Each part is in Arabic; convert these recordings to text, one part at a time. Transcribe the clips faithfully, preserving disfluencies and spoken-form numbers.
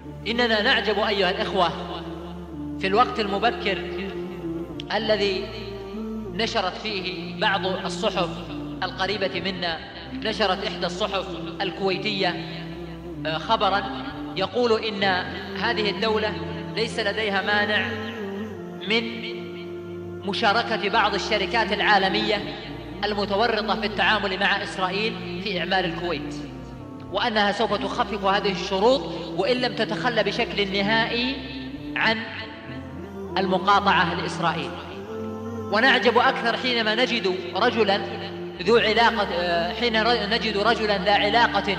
إننا نعجب أيها الإخوة في الوقت المبكر الذي نشرت فيه بعض الصحف القريبة منا. نشرت إحدى الصحف الكويتية خبرا يقول إن هذه الدولة ليس لديها مانع من مشاركة بعض الشركات العالمية المتورطة في التعامل مع إسرائيل في إعمار الكويت، وأنها سوف تخفف هذه الشروط وإن لم تتخلى بشكل نهائي عن المقاطعة لإسرائيل. ونعجب أكثر حينما نجد رجلا ذو علاقة حين نجد رجلا ذا علاقة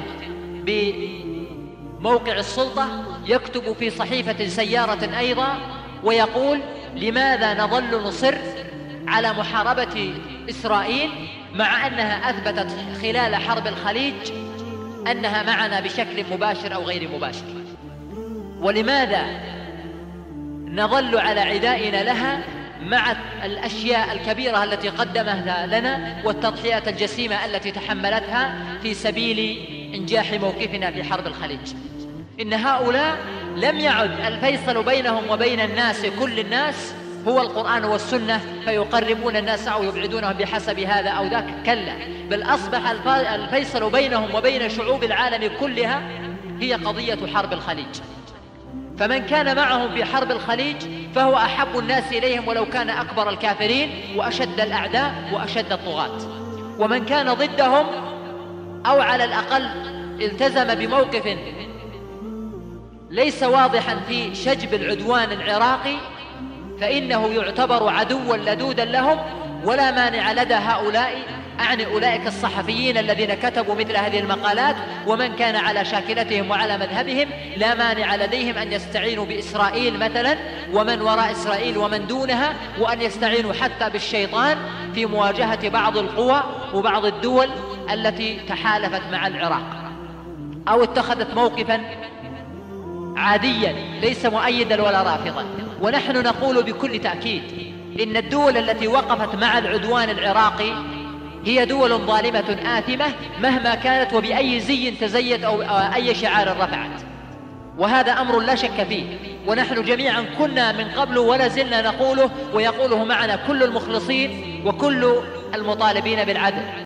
بموقع السلطة يكتب في صحيفة سيارة أيضا ويقول: لماذا نظل نصر على محاربة إسرائيل مع أنها أثبتت خلال حرب الخليج أنها معنا بشكل مباشر أو غير مباشر؟ ولماذا نظل على عدائنا لها مع الأشياء الكبيرة التي قدمتها لنا والتضحيات الجسيمة التي تحملتها في سبيل إنجاح موقفنا في حرب الخليج؟ إن هؤلاء لم يعد الفيصل بينهم وبين الناس كل الناس هو القرآن والسنة فيقربون الناس أو يبعدونهم بحسب هذا أو ذاك، كلا، بل أصبح الفيصل بينهم وبين شعوب العالم كلها هي قضية حرب الخليج. فمن كان معهم في حرب الخليج فهو أحب الناس إليهم ولو كان أكبر الكافرين وأشد الأعداء وأشد الطغاة، ومن كان ضدهم أو على الأقل التزم بموقف ليس واضحا في شجب العدوان العراقي فإنه يعتبر عدوا لدودا لهم. ولا مانع لدى هؤلاء، أعني أولئك الصحفيين الذين كتبوا مثل هذه المقالات ومن كان على شاكلتهم وعلى مذهبهم، لا مانع لديهم أن يستعينوا بإسرائيل مثلا ومن وراء إسرائيل ومن دونها، وأن يستعينوا حتى بالشيطان في مواجهة بعض القوى وبعض الدول التي تحالفت مع العراق أو اتخذت موقفا عاديا ليس مؤيدا ولا رافضا. ونحن نقول بكل تأكيد إن الدول التي وقفت مع العدوان العراقي هي دول ظالمة آثمة مهما كانت وبأي زي تزيت أو أي شعار رفعت، وهذا أمر لا شك فيه. ونحن جميعا كنا من قبل ولا زلنا نقوله ويقوله معنا كل المخلصين وكل المطالبين بالعدل.